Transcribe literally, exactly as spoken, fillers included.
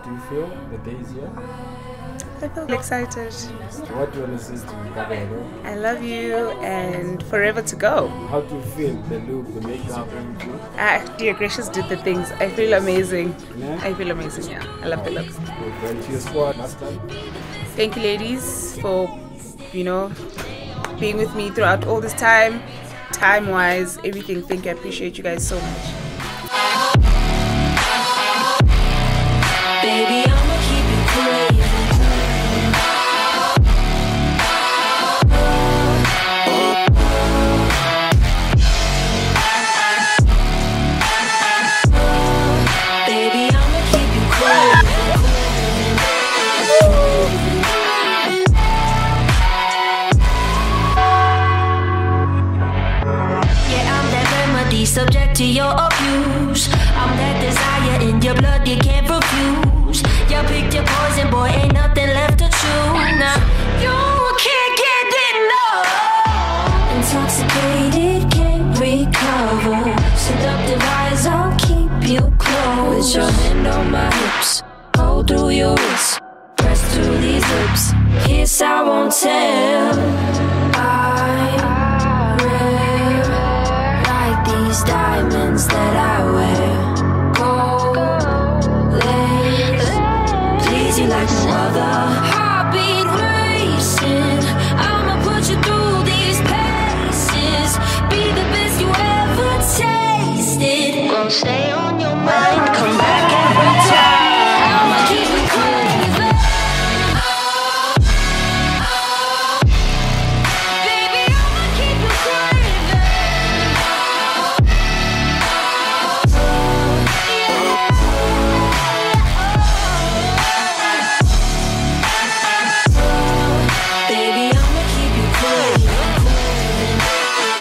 do you feel the day is here? I feel excited. What do you want to say to Gabrielle? I love you and forever to go. How do you feel? The look, the makeup, everything? Ah, dear gracious did the things. I feel amazing. Yeah? I feel amazing, yeah. I love the looks. Good. Cheers for last time. Thank you, ladies, for, you know, being with me throughout all this time. Time-wise, everything. Thank you. I appreciate you guys so much. Baby, I'ma keep it crazy. Baby, I'ma keep you crazy. Yeah, I'm that remedy, subject to your abuse. I'm that desire in your blood you can't refuse. You picked your poison, boy, ain't nothing left to choose. Now, you can't get enough. Intoxicated, can't recover. Seductive eyes, I'll keep you close. With your hand on my hips, hold through your wrist, press through these lips. Kiss, I won't tell.